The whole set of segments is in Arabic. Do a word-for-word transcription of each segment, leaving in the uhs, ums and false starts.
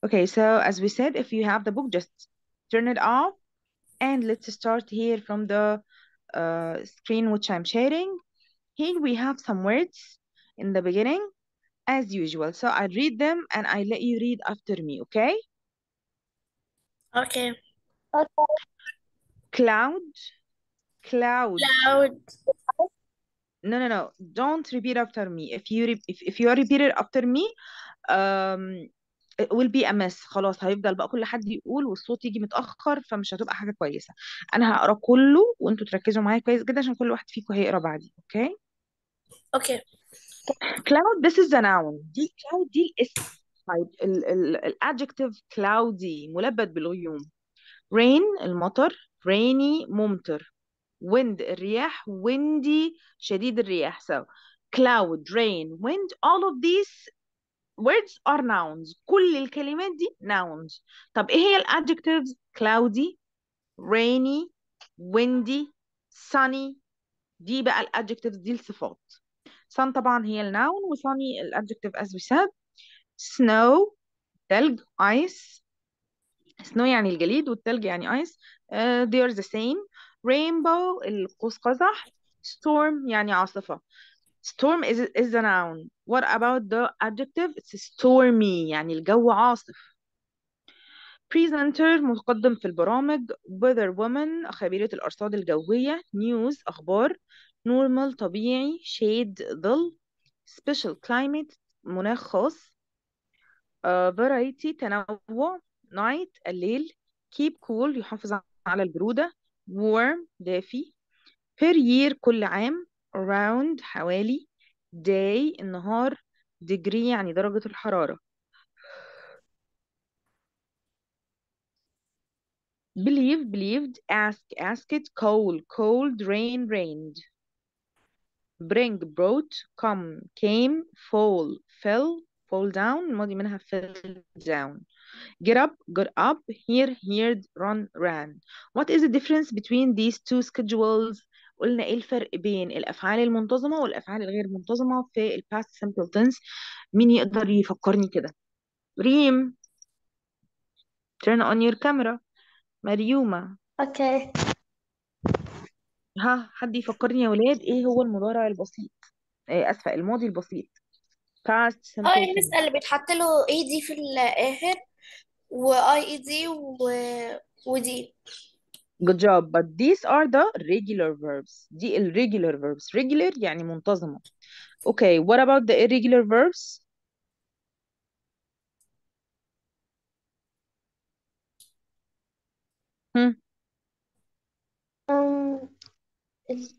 Okay, so as we said, if you have the book, just turn it off. And let's start here from the uh, screen which I'm sharing. Here we have some words in the beginning, as usual. So I read them and I let you read after me, okay? Okay. Cloud, cloud. Cloud. No, no, no. Don't repeat after me. If you re- if, if you repeat it after me, um, it will be a mess. خلاص هيفضل بقى كل حد يقول والصوت يجي متأخر، فمش هتبقى حاجة كويسة. أنا هقرا كله وأنتوا تركزوا معايا كويس جدا عشان كل واحد فيكم هيقرا بعدي، أوكي؟ Okay. cloud, this is the noun. دي cloud دي الاسم. طيب ال ال ال adjective cloudy ملبد بالغيوم. rain المطر، rainy ممطر. wind الرياح، windy شديد الرياح. So cloud, rain, wind, all of these words are nouns. كل الكلمات دي nouns. طب ايه هي ال adjectives؟ cloudy, rainy, windy, sunny. دي بقى ال adjectives دي الصفات. sun طبعا هي ال noun و sunny ال adjective as we said. snow تلج، ice. snow يعني الجليد والتلج يعني ice. uh, they are the same. rainbow القوس قزح. storm يعني عاصفة. storm is is the noun. What about the adjective? It's stormy يعني الجو عاصف. presenter متقدم في البرامج. weather woman خبيرة الأرصاد الجوية. news أخبار. normal طبيعي. shade ظل. special climate مناخ خاص. uh, variety تنوع. night الليل. keep cool يحافظ على البرودة. warm دافي. per year كل عام. around حوالي. day النهار. degree يعني درجة الحرارة. believe believed. ask asked. cold cold. rain rained. bring brought. come came. fall fell. fall down الماضي منها fell down. get up got up. hear heard. run ran. what is the difference between these two schedules؟ قلنا ايه الفرق بين الافعال المنتظمه والافعال الغير منتظمه في ال past simple tense؟ مين يقدر يفكرني كده؟ ريم turn on your camera. مريومه Okay. ها حد يفكرني يا ولاد ايه هو المضارع البسيط؟ إيه اسفه الماضي البسيط. past اه simple المس tense. اللي بيتحط له اي دي في الاخر واي اي دي و... ودي. good job but these are the regular verbs. دي ال regular verbs. regular يعني منتظمه. okay what about the irregular verbs؟ هم. um, ال-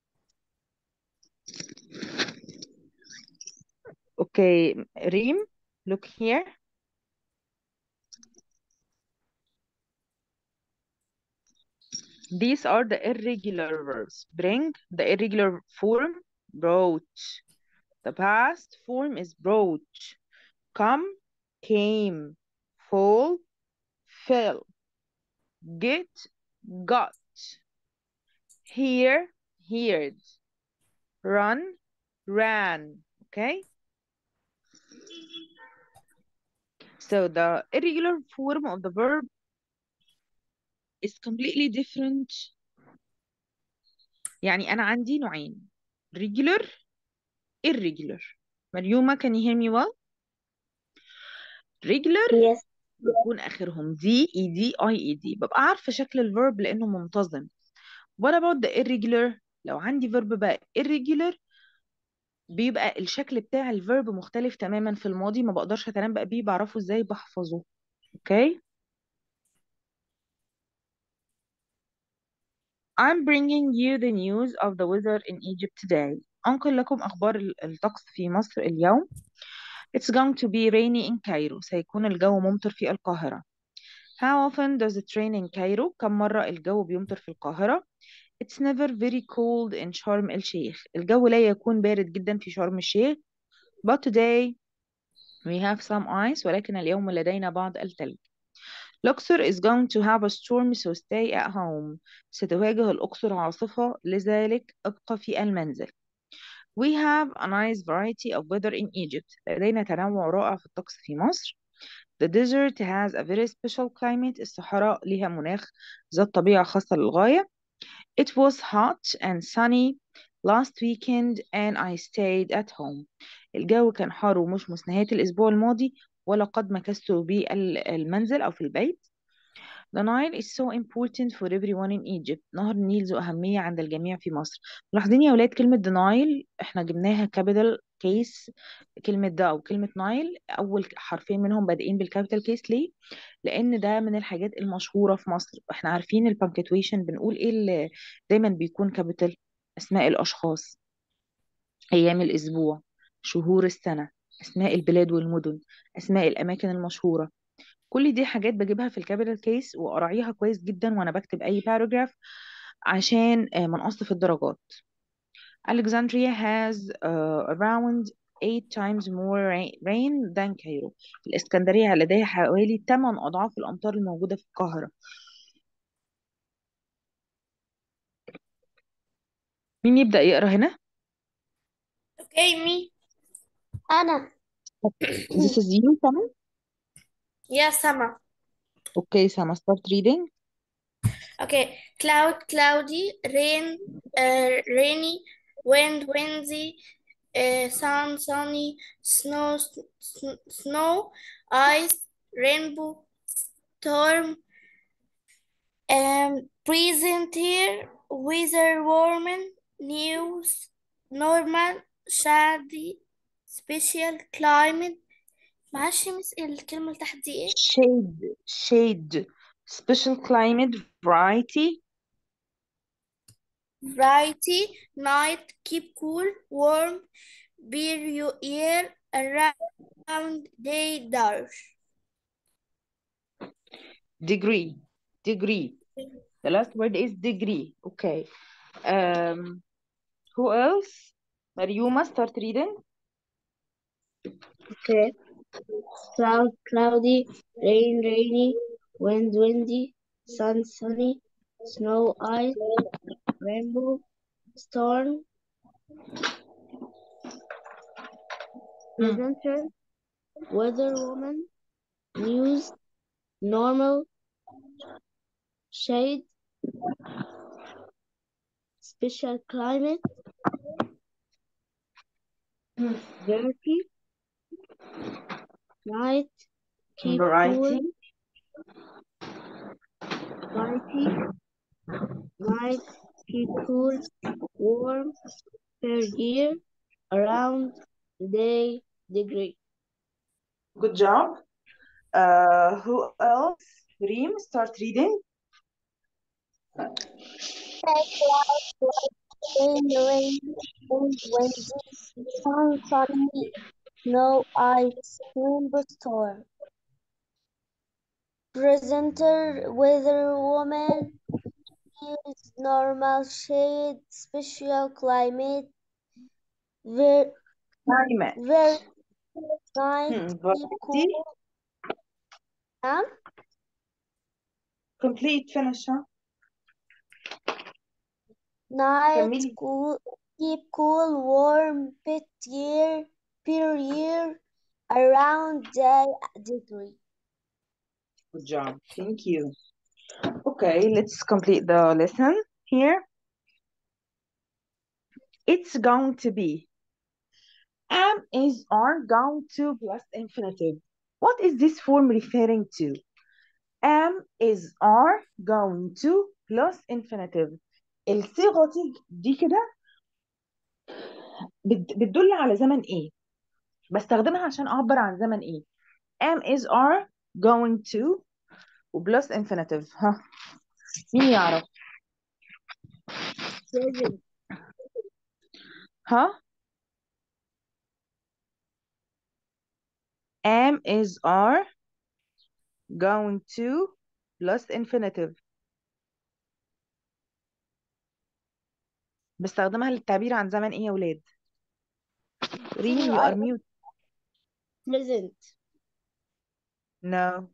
okay ريم look here. these are the irregular verbs. bring the irregular form brought. the past form is brought. come came. fall fell. get got. hear heard. run ran. Okay, so the irregular form of the verb is completely different. يعني أنا عندي نوعين regular irregular. مريومة can you hear me well؟ regular yes. بيكون آخرهم دي اي دي اي اي دي، ببقى عارفة شكل الفيرب لأنه منتظم. what about the irregular؟ لو عندي فيرب بقى irregular بيبقى الشكل بتاع الفيرب مختلف تماما في الماضي، ما بقدرش اتنبأ بيه، بعرفه ازاي؟ بحفظه. اوكي. I'm bringing you the news of the weather in Egypt today. أنقل لكم أخبار ال- الطقس في مصر اليوم. It's going to be rainy in Cairo. سيكون الجو ممطر في القاهرة. How often does it rain in Cairo؟ كم مرة الجو بيمطر في القاهرة؟ It's never very cold in شرم الشيخ. الجو لا يكون بارد جدا في شرم الشيخ. But today we have some ice. ولكن اليوم لدينا بعض الثلج. الأقصر is going to have a storm so stay at home. ستواجه الأقصر عاصفة لذلك ابقى في المنزل. We have a nice variety of weather in Egypt. لدينا تنوع رائع في الطقس في مصر. The desert has a very special climate. الصحراء ليها مناخ ذات طبيعة خاصة للغاية. It was hot and sunny last weekend and I stayed at home. الجو كان حار ومشمس نهاية الأسبوع الماضي ولقد مكثت بالمنزل أو في البيت. The Nile is so important for everyone in Egypt. نهر النيل ذو أهمية عند الجميع في مصر. ملاحظين يا ولاد كلمة the Nile احنا جبناها capital case. كلمة ده أو كلمة نايل أول حرفين منهم بادئين بالكابيتال كيس. ليه؟ لأن ده من الحاجات المشهورة في مصر. احنا عارفين البانكتويشن بنقول ايه اللي دايما بيكون كابيتال؟ أسماء الأشخاص، أيام الأسبوع، شهور السنة، أسماء البلاد والمدن، أسماء الأماكن المشهورة. كل دي حاجات بجيبها في الكابيتال كيس وأراعيها كويس جدا وأنا بكتب أي باراجراف عشان آه، ما نقص في الدرجات. Alexandria has uh, around eight times more ra- rain than Cairo. الإسكندرية لديها حوالي ثمانية أضعاف الأمطار الموجودة في القاهرة. مين يبدأ يقرأ هنا؟ Okay, me. أنا. This is you, Sama. يا سما. Okay, Sama, start reading. Okay, cloud, cloudy, rain, uh, rainy, wind, windy, uh, sun, sunny, snow, s- s- snow, ice, rainbow, storm, um, present here, weather, warming, news, normal, shady, special, climate. معلش يا مس الكلمة اللي تحت دي ايه؟ Shade, shade, special climate, variety, Variety, night, keep cool, warm, bear your ear around, day, dark. degree, degree. The last word is degree. Okay. Um, who else? Mariuma, start reading. Okay. Cloud, cloudy, rain, rainy, wind, windy, sun, sunny, snow, ice, rainbow, storm, Hmm. presenter, weather woman, news, normal, shade, special climate, Hmm. dirty, night, keep Variety. cool, variety, night, keep cool, warm, per year, around, day, degree. Good job. Uh, who else? Reem, start reading. Rain, rain, wind, windy, sun, sunny, snow, ice, rainbow, storm. Presenter, weather woman, news, normal, shade, special climate, very, Climate. very night, Hmm. keep Variety. cool, and Complete finish, huh? night, كملي. cool, keep cool, warm, pet year, per year, around day, degree. Good job. Thank you. Okay, let's complete the lesson here. It's going to be. Am is are going to plus infinitive. What is this form referring to? Am is are going to plus infinitive. الصيغة دي دي كده بت- بتدل على زمن ايه؟ بستخدمها عشان اعبر عن زمن ايه؟ am is are going to وبلس infinitive. ها مين يعرف؟ Present, ها am is are going to plus infinitive. بستخدمها للتعبير عن زمن ايه يا ولاد؟ ريم you are mute. present, No.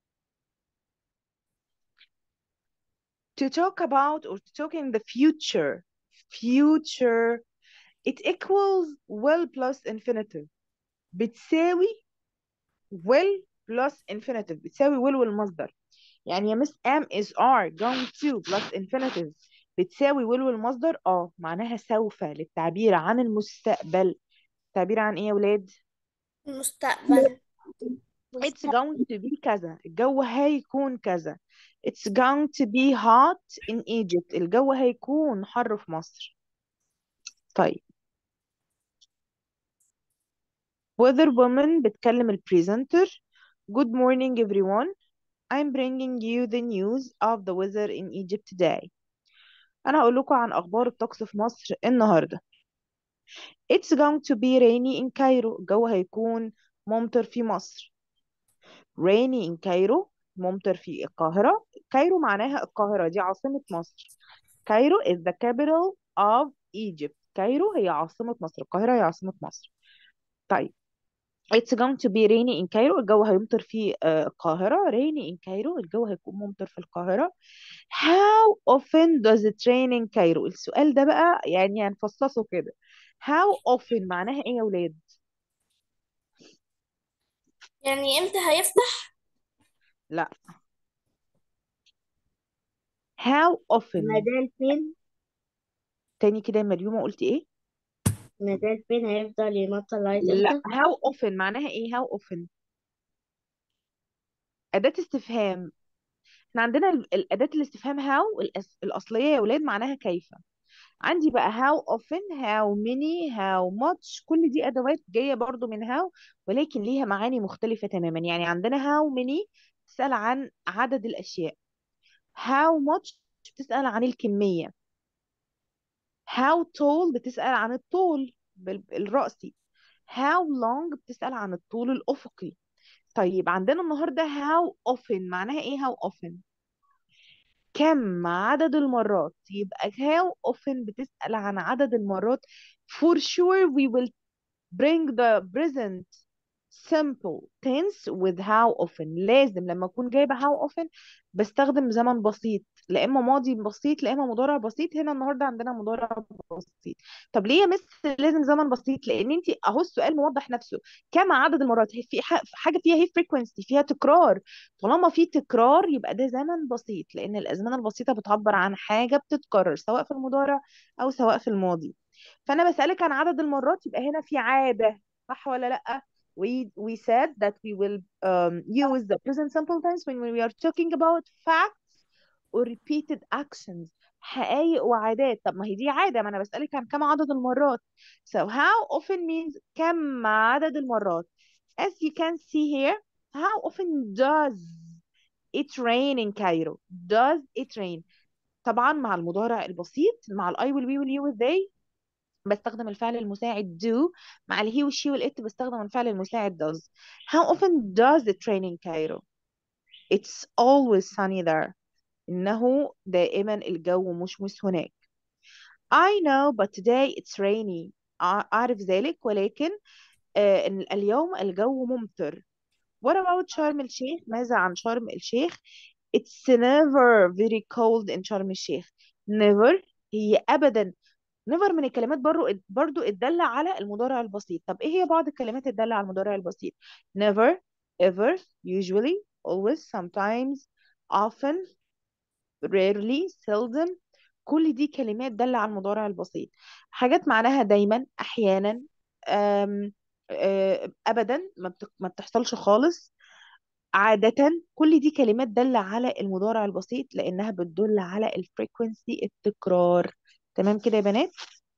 To talk about or to talk in the future. Future. It equals will plus infinitive. بتساوي will plus infinitive بتساوي will والمصدر. يعني يا مس am is are going to plus infinitive بتساوي will والمصدر. اه معناها سوف للتعبير عن المستقبل. تعبير عن ايه يا ولاد؟ المستقبل. it's going to be كذا، الجو هيكون كذا. it's going to be hot in Egypt، الجو هيكون حر في مصر. طيب weather woman بتكلم البريزنتر. good morning everyone, I'm bringing you the news of the weather in Egypt today. أنا هقول لكم عن أخبار الطقس في مصر النهاردة. It's going to be rainy in Cairo، الجو هيكون ممطر في مصر. rainy in Cairo، ممطر في القاهرة. كايرو معناها القاهرة، دي عاصمة مصر. كايرو is the capital of Egypt. كايرو هي عاصمة مصر، القاهرة هي عاصمة مصر. طيب It's going to be rainy in Cairo، الجو هيمطر في آه، القاهرة. rainy in Cairo، الجو هيكون ممطر في القاهرة. How often does it rain in Cairo؟ السؤال ده بقى يعني هنفصصه كده. How often معناها ايه يا ولاد؟ يعني امتى هيفتح؟ لا. How often مدال فين تاني كده يا مريومة قلت ايه؟ مدال فين هيفضل يمطر لغاية لا. امتى؟ How often معناها ايه؟ How often أداة استفهام. احنا عندنا ال- الأداة الاستفهام how الأس... الأصلية يا ولاد معناها كيف. عندي بقى how often how many how much، كل دي أدوات جاية برضو من how ولكن ليها معاني مختلفة تماما. يعني عندنا how many بتسأل عن عدد الأشياء. how much بتسأل عن الكمية. how tall بتسأل عن الطول بال- الرأسي. how long بتسأل عن الطول الأفقي. طيب عندنا النهاردة how often معناها ايه how often؟ كم عدد المرات. يبقى how often بتسأل عن عدد المرات. for sure we will bring the present simple tense with how often. لازم لما اكون جايبه how often بستخدم زمن بسيط، لا اما ماضي بسيط لا اما مضارع بسيط. هنا النهارده عندنا مضارع بسيط. طب ليه يا مس لازم زمن بسيط؟ لان انت اهو السؤال موضح نفسه. كم عدد المرات؟ هي في ح- حاجه فيها هي frequency، فيها تكرار. طالما في تكرار يبقى ده زمن بسيط، لان الازمنه البسيطه بتعبر عن حاجه بتتكرر سواء في المضارع او سواء في الماضي. فانا بسالك عن عدد المرات يبقى هنا في عاده، صح ولا لا؟ we we said that we will um, use the present simple tense when we are talking about facts or repeated actions. حقائق وعادات. طب ما هي دي عادة، ما أنا بسألك عن كم عدد المرات. So how often means كم عدد المرات. As you can see here, how often does it rain in Cairo? Does it rain؟ طبعا مع المضارع البسيط، مع ال I will we will you will they بستخدم الفعل المساعد do. مع ال he وال she وال it بستخدم الفعل المساعد does. How often does it rain in Cairo? It's always sunny there. إنه دائما الجو مشمس هناك. I know but today it's rainy. أع- أعرف ذلك ولكن آه إن اليوم الجو ممطر. What about شرم الشيخ؟ ماذا عن شرم الشيخ؟ It's never very cold in شرم الشيخ. Never هي أبدا. never من الكلمات برضو برضو الدالة على المضارع البسيط. طب ايه هي بعض الكلمات الدالة على المضارع البسيط؟ never, ever, usually, always, sometimes, often, rarely, seldom. كل دي كلمات دالة على المضارع البسيط. حاجات معناها دايما، احيانا، أم أه، ابدا، ما بت- ما بتحصلش خالص، عادة. كل دي كلمات دالة على المضارع البسيط لانها بتدل على الفريكونسي، التكرار. تمام كده يا بنات؟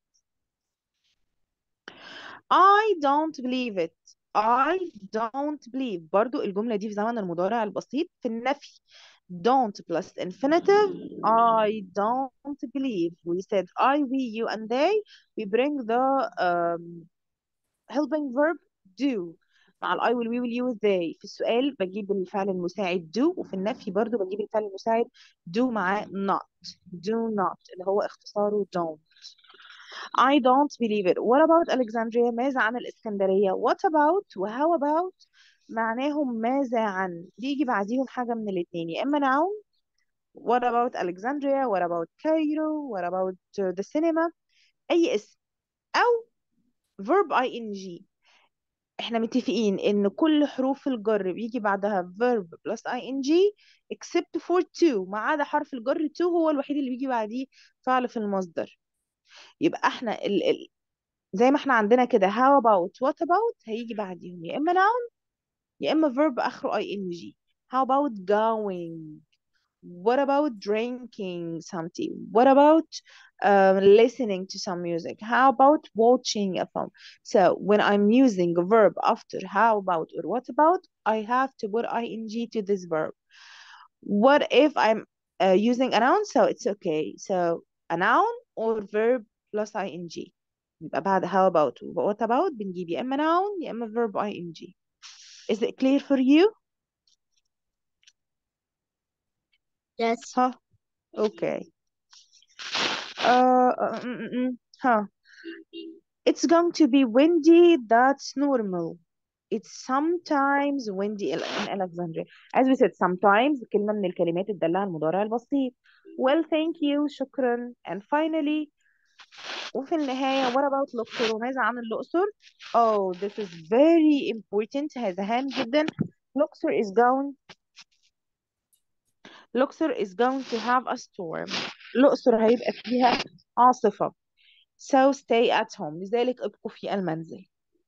I don't believe it. I don't believe. برضو الجملة دي في زمن المضارع البسيط في النفي. Don't plus infinitive. I don't believe. We said I, we, you, and they. We bring the um, helping verb do. مع ال I will, we will, you, they. في السؤال بجيب الفعل المساعد do، وفي النفي برضو بجيب الفعل المساعد do مع not. Do not اللي هو اختصاره don't. I don't believe it. What about Alexandria؟ ماذا عن الإسكندرية؟ What about و how about معناهم ماذا عن، بيجي بعديهم حاجة من الاتنين، يا إما noun. What about Alexandria؟ What about Cairo؟ What about uh, the cinema؟ أي اسم، أو verb ing. احنا متفقين ان كل حروف الجر بيجي بعدها verb plus ing except for two، ما عدا حرف الجر two هو الوحيد اللي بيجي بعديه فعل في المصدر. يبقى احنا ال ال زي ما احنا عندنا كده how about what about هيجي بعديهم يا اما noun يا اما verb اخره ing. how about going؟ what about drinking something؟ what about um, listening to some music؟ how about watching a film؟ So when I'm using a verb after how about or what about, I have to put ing to this verb. What if I'm uh, using a noun? So it's okay. So a noun or verb plus ing. يبقى بعد how about what about بنجيب يا اما noun يا اما verb ing. Is it clear for you؟ Yes. Huh? Okay. Uh, uh, mm, mm, mm. Huh. It's going to be windy. That's normal. It's sometimes windy in in Alexandria. As we said, sometimes كلمة من الكلمات الدالة على المضارع البسيط. Well, thank you. شكرا. And finally, وفي النهاية what about الأقصر؟ وماذا عن الأقصر؟ Oh, this is very important. هذا هام جدا. الأقصر is going الأقصر is going to have a storm. الأقصر هيبقى فيها عاصفة. So stay at home. لذلك ابقوا في المنزل.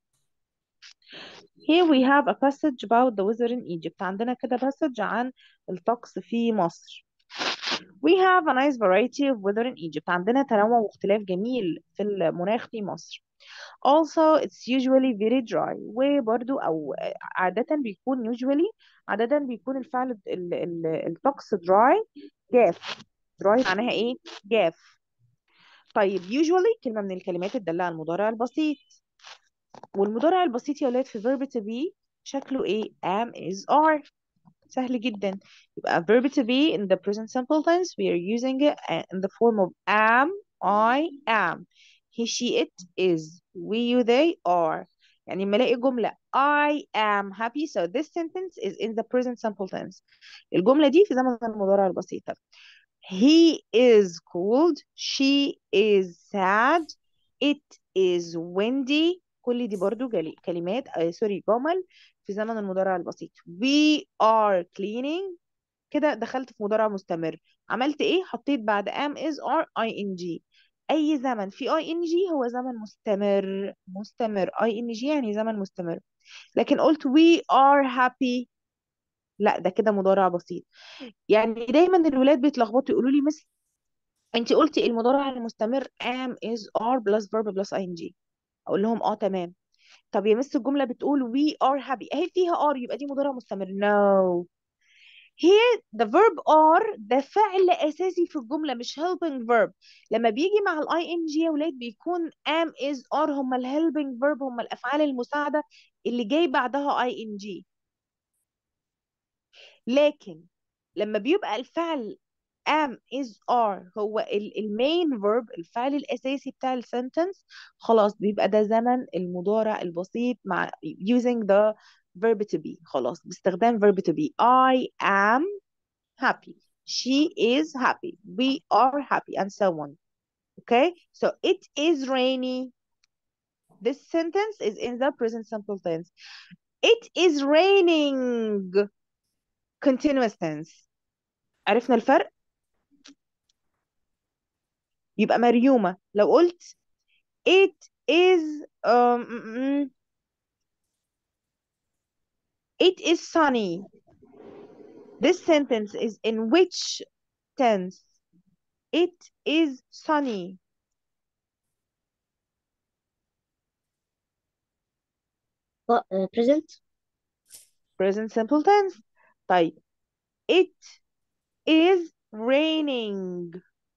Here we have a passage about the weather in Egypt. عندنا كده passage عن الطقس في مصر. We have a nice variety of weather in Egypt. عندنا تنوع واختلاف جميل في المناخ في مصر. Also it's usually very dry. وبرضو أو عادة بيكون usually عادة بيكون الفعل ال- ال- الطقس dry جاف. dry معناها ايه؟ جاف. طيب usually كلمة من الكلمات الدالة على المضارع البسيط. والمضارع البسيط يا ولاد في verb to be شكله ايه؟ am is are. سهل جدا. يبقى verb to be in the present simple tense we are using it in the form of am, I am, he, she, it, is, we, you, they, are. يعني لما الاقي جملة I am happy so this sentence is in the present simple tense. الجملة دي في زمن المضارع البسيط. He is cold. She is sad. It is windy. كل دي برضو جل- كلمات آه سوري جمل في زمن المضارع البسيط. We are cleaning. كده دخلت في مضارع مستمر. عملت ايه؟ حطيت بعد am is are ing. اي زمن في ing هو زمن مستمر. مستمر ing يعني زمن مستمر. لكن قلت we are happy لا ده كده مضارع بسيط. يعني دايما الولاد بيتلخبطوا يقولوا لي مس انت قلتي المضارع المستمر am is are plus verb plus ing. اقول لهم اه تمام. طب يا مس الجمله بتقول we are happy اهي فيها are يبقى دي مضارع مستمر. no. here the verb are ده فعل اساسي في الجمله مش helping verb. لما بيجي مع ال ing يا ولاد بيكون am is are هم ال helping verb هم الافعال المساعده اللي جاي بعدها ing. لكن لما بيبقى الفعل am is are هو المين verb الفعل الأساسي بتاع السنتنس خلاص بيبقى ده زمن المضارع البسيط مع using the verb to be. خلاص باستخدام verb to be. I am happy. She is happy. We are happy and so on. Okay, so it is rainy. This sentence is in the present simple tense. It is raining. Continuous tense. عرفنا الفرق؟ يبقى مريومة لو قلت it is um, mm, mm, it is sunny. This sentence is in which tense? It is sunny. What, uh, present. Present simple tense. طيب it is raining.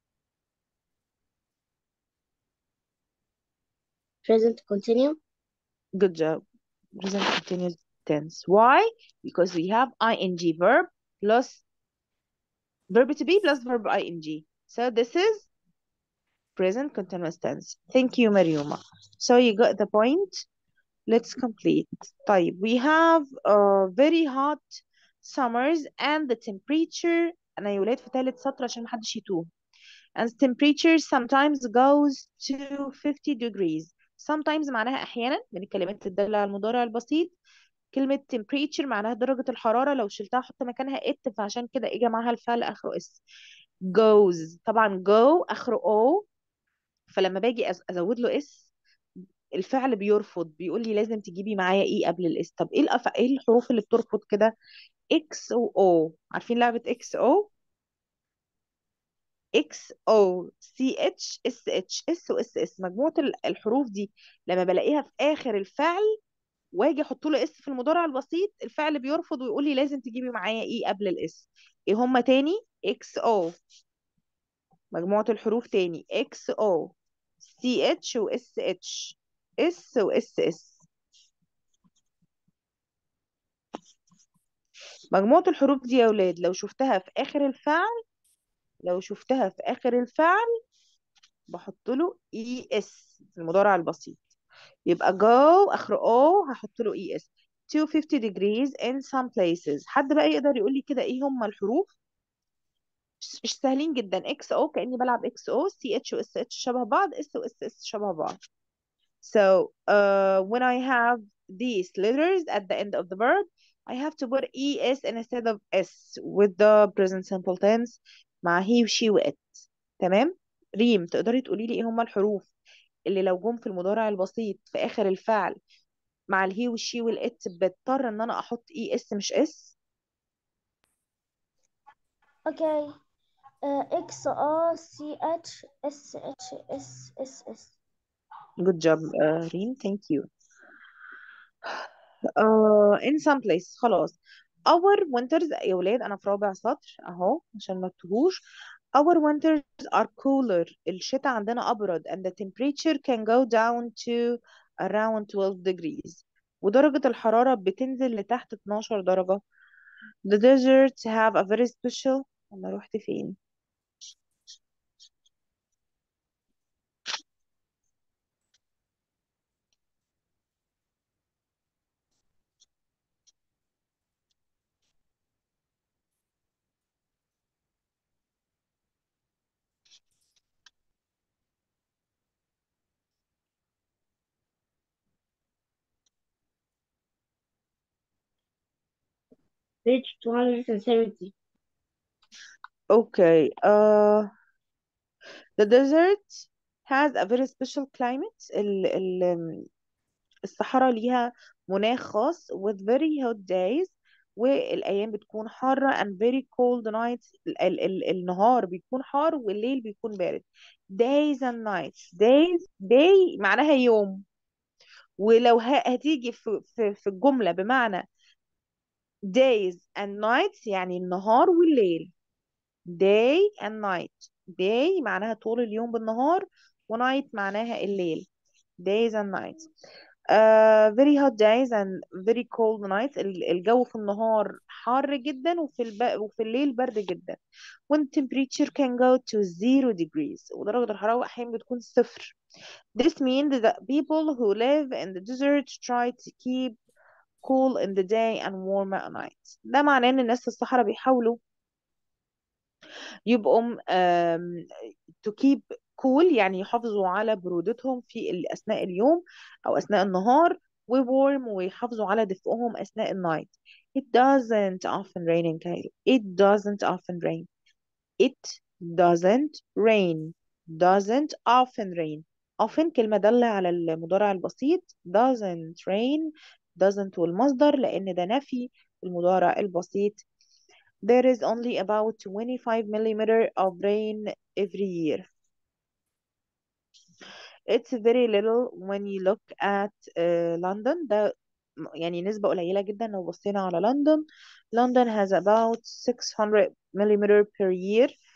Present continue. Good job. Present continuous tense. Why? Because we have ing verb plus verb to be plus verb ing. So this is present continuous tense. Thank you, Mariuma. So you got the point. Let's complete. طيب we have uh, very hot summers and the temperature أنا يا ولاد في ثالث سطر عشان محدش يتوه. And the temperature sometimes goes to fifty degrees. sometimes معناها أحيانا من الكلمات الدالة على المضارع البسيط. كلمة temperature معناها درجة الحرارة، لو شلتها حط مكانها it، فعشان كده اجى معاها الفعل آخره اس. goes طبعا go آخره o، فلما باجي أز- أزود له اس الفعل بيرفض، بيقول لي لازم تجيبي معايا ايه قبل الاس. طب ايه الأف... ايه الحروف اللي بترفض كده؟ اكس و او، عارفين لعبة اكس او؟ اكس او سي اتش اس اتش اس واس اس، مجموعة ال- الحروف دي لما بلاقيها في آخر الفعل واجي احط له اس في المضارع البسيط، الفعل بيرفض ويقول لي لازم تجيبي معايا ايه قبل الاس. ايه هما تاني؟ اكس او، مجموعة الحروف تاني اكس او سي اتش واس اتش اس واس اس. مجموعة الحروف دي يا ولاد لو شفتها في آخر الفعل، لو شفتها في آخر الفعل بحط له اي اس في المضارع البسيط. يبقى go اخر او هحط له اي اس. مئتين وخمسين degrees in some places. حد بقى يقدر يقول لي كده ايه هم الحروف؟ مش مش سهلين جدا. اكس او كأني بلعب اكس او، سي اتش و اس اتش شبه بعض، اس و اس اس شبه بعض. So uh, when I have these letters at the end of the verb I have to put es instead of s with the present simple tense مع he و she و it. تمام. ريم تقدري تقولي لي ايه هم الحروف اللي لو جم في المضارع البسيط في آخر الفعل مع الهي والشي والات بضطر ان انا احط اي اس مش اس؟ اوكي. اكس ار سي اتش اس اتش اس اس اس. good job uh, ريم thank you. uh, in some place خلاص. our winters يا ولاد انا في رابع سطر اهو عشان ما تتوهوش. our winters are cooler، الشتاء عندنا ابرد and the temperature can go down to around twelve degrees، ودرجة الحرارة بتنزل لتحت اتناشر درجة. the deserts have a very special، انا رحت فين؟ page two hundred seventy. okay uh, the desert has a very special climate. ال ال الصحراء ليها مناخ خاص with very hot days، والأيام بتكون حارة and very cold nights. ال ال ال النهار بيكون حار والليل بيكون بارد. days and nights. days day معناها يوم، ولو ه- هتيجي في في في الجملة بمعنى days and nights يعني النهار والليل. day and night. day معناها طول اليوم بالنهار، ونايت معناها الليل. days and nights. uh, very hot days and very cold nights. ال- الجو في النهار حار جدا وفي الب... وفي الليل برد جدا. when temperature can go to zero degrees، ودرجة الحرارة أحيانا بتكون صفر. this means that people who live in the desert try to keep cool in the day and warm at night. ده معناه ان الناس في الصحراء بيحاولوا يبقوا آم، to keep cool يعني يحافظوا على برودتهم في ال- أثناء اليوم أو أثناء النهار، و warm ويحافظوا على دفئهم أثناء النايت. It doesn't often rain in Cairo. It doesn't often rain. It doesn't rain. doesn't often rain. often كلمة دالة على المضارع البسيط. doesn't rain. doesn't والمصدر لأن ده نفي المضارع البسيط. There is only about twenty-five millimeter of rain every year. It's very little when you look at uh, London. ده م- يعني نسبة قليلة جدا لو بصينا على لندن. London has about six hundred millimeter per year.